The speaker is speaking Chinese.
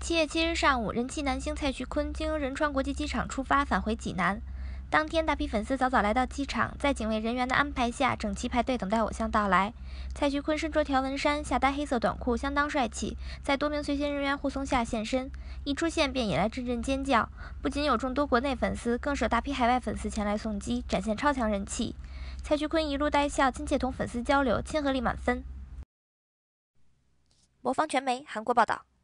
7月7日上午，人气男星蔡徐坤经仁川国际机场出发，返回济南。当天，大批粉丝早早来到机场，在警卫人员的安排下，整齐排队等待偶像到来。蔡徐坤身着条纹衫，下搭黑色短裤，相当帅气，在多名随行人员护送下现身，一出现便引来阵阵尖叫。不仅有众多国内粉丝，更是有大批海外粉丝前来送机，展现超强人气。蔡徐坤一路带笑，亲切同粉丝交流，亲和力满分。 魔方全媒韩国报道。